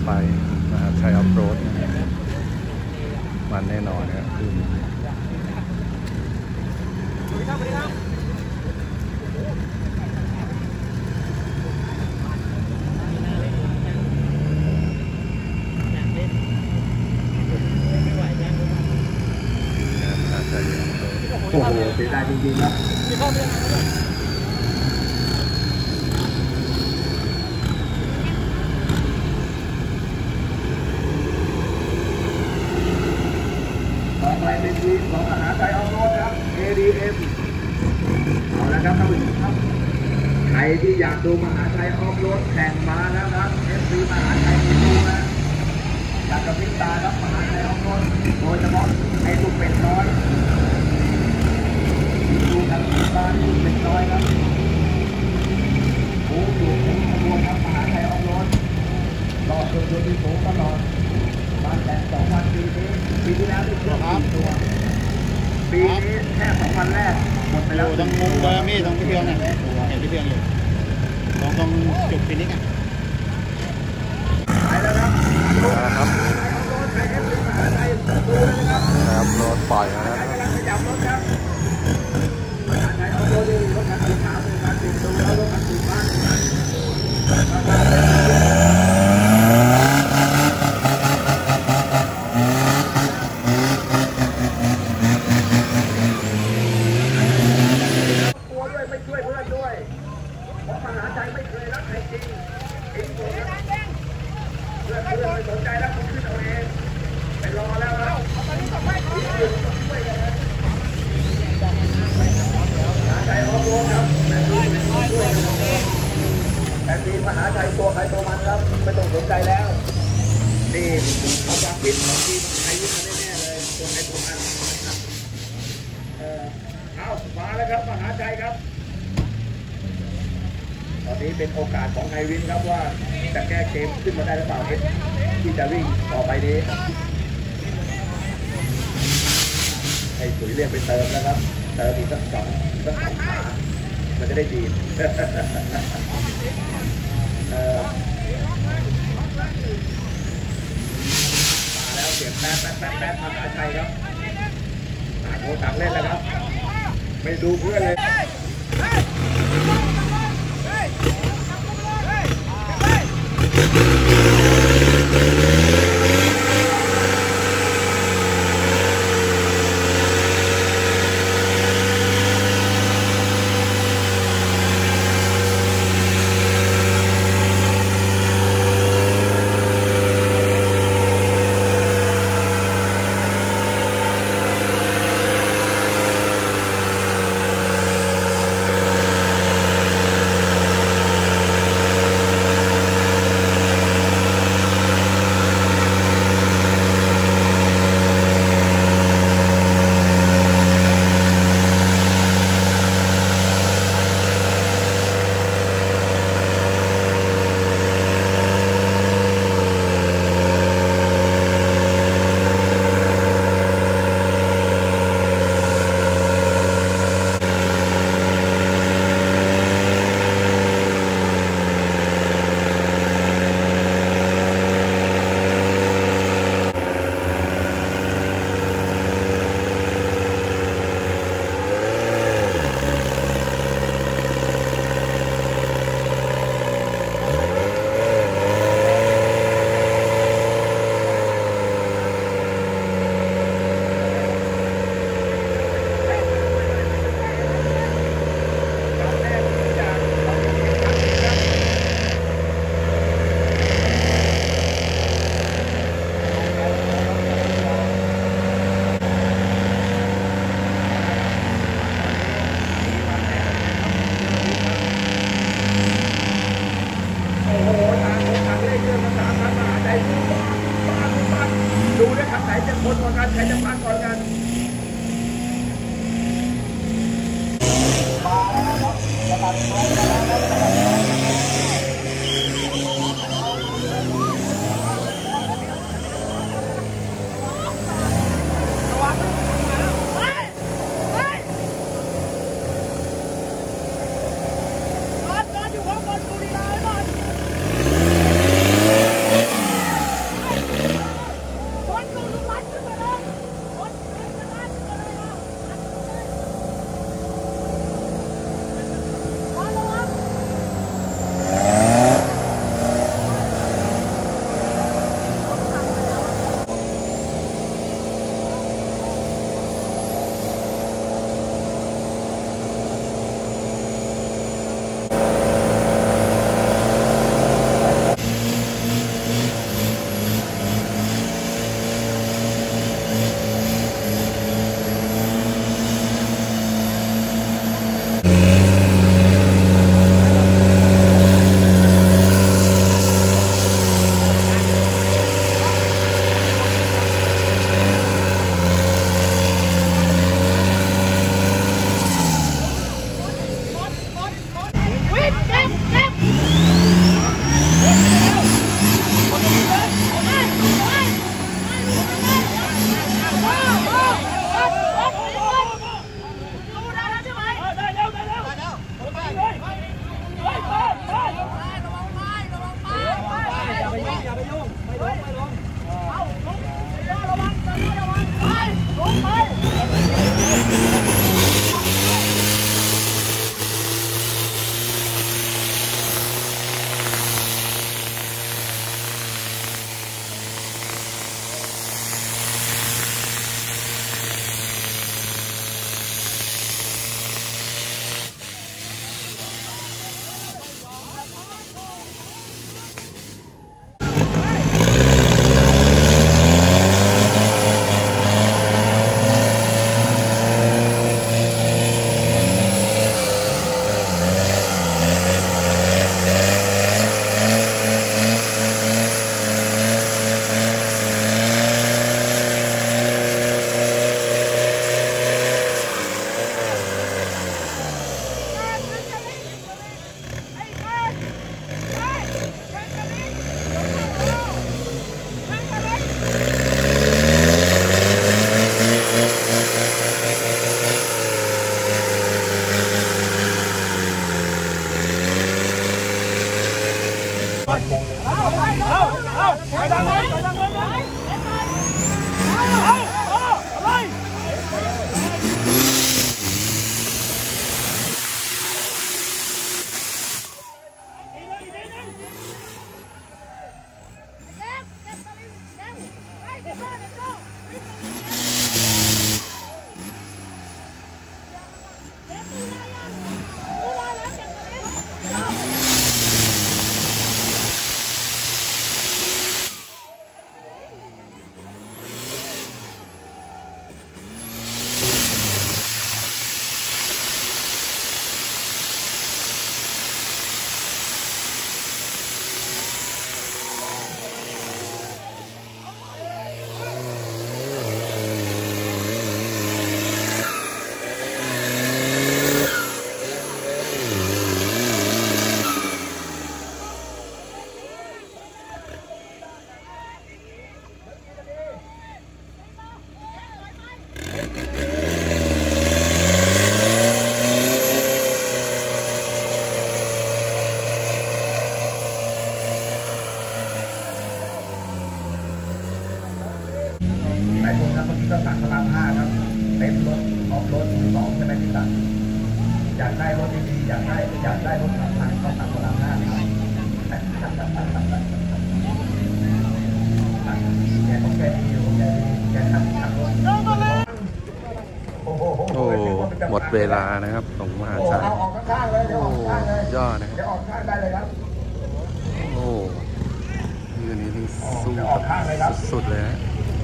ไปมหาชัยออฟโรดมันแน่นอนนะครับคือโอ้โหเสียดายจริงๆครับต่อไปเป็นทีมของมหาชัยออฟโรดครับ ADM เอาละครับท่านผู้ชมครับใครที่อยากดูมหาชัยออฟโรดแข่งมาแล้วครับ FC มหาชัยดูนะอยากกับพิตาครับมหาชัยออฟโรดโดยเฉพาะไอ้ลูกเป็ดน้อยดูกันตาลูกเป็ดน้อยครับโอ้โหเป็นขบวนครับมหาชัยออฟโรดรอดจนที่สูงตลอดมาแต่2 วันปีนี้ปีที่แล้วที่เพิ่มตัวปีนี้แค่2 วันแรกหมดไปแล้วตรงมุมเบอร์มี่ตรงที่เพียงเนี่ยเห็นที่เพียงอยู่ตรงจุดฟินิกอ่ะไปแล้วครับครับรถปล่อยแล้วครับขยับรถครับมหาชัยออฟโรดรถคันสีขาวเป็นการติดตัวแล้วรถคันสีฟ้าสนใจแล้วคุณขึ้นเอาเองไปรอแล้วครับมหาชัยออฟโรดครับแต่ทีมมหาชัยตัวใครตัวมันครับไม่ต้องสนใจแล้วนี่เอาความคิดของทีมไทยยึดมาแน่ๆเลยตัวใครตัวมันเอามาแล้วครับมหาชัยครับตอนนี้เป็นโอกาสของไฮวินครับว่าจะแก้เกมขึ้นมาได้หรือเปล่าที่จะวิ่งต่อไปนี้ให้ปุ๋ยเรียกไปเติมนะครับเติมอีกสักสองขามันจะได้ดีมาแล้วเสียงแป๊บมหาชัยครับต่างโต่างเล่นแล้วครับไม่ดูเพื่อนเลยดูด้วยครับไหนจะคนก่อนกันใครจะพักก่อนกันหลายคนครับเมื่อกี้ก็สั่งพระราม5ครับเต็มรถออกรถมือสองใช่ไหมที่สั่งอยากได้รถดีๆอยากได้รถขับผ่านก็สั่งพระราม5แกของแกดีอยู่แกขับรถโอ้โหหมดเวลานะครับของมหาชัยเอาออกข้างๆเลยเดี๋ยวออกข้างเลยยอดนะครับเดี๋ยวออกข้างได้เลยครับโอ้ยืนนี้นี่สู้สุดๆเลยนะ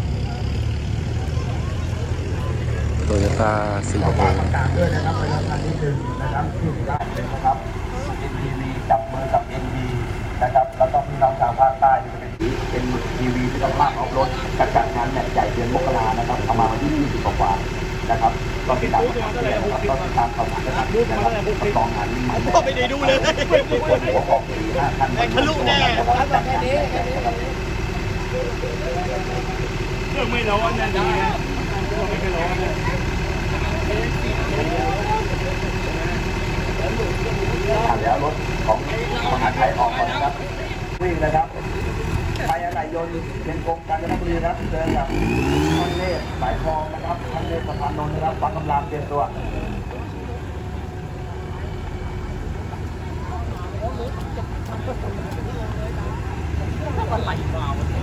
โตโยต้าสีขอโอฝากประกาศด้วยนะครับประชาชนนิดนึงนะครับที่ได้เลยนะครับ NTV จับมือกับ NV นะครับแล้วก็พี่น้องชาวภาคใต้จะเป็น NTV ที่ต้องลากออฟรถการจัดงานเนี่ยใหญ่เดือนมกรานะครับประมาณวันที่20 กว่านะครับก็เป็นตามข่าวเลยนะครับก็ติดตามข่าวสารนะครับสองงานนี้ก็ไม่ได้ดูเลยคนหัวของ4-5 ท่านทะลุแน่แค่นี้ไม่ร้อนนะดีไม่ร้อนแล้วรถของมหาชัยออกก่อนนะครับวิ่งนะครับไปอะไรยนต์เชียงกงกาญจนบุรีครับเจอกับท่านเนตรสายทองนะครับท่านเนตรสะพานนนท์นะครับฟังกำลังเตรียมตัวอะไร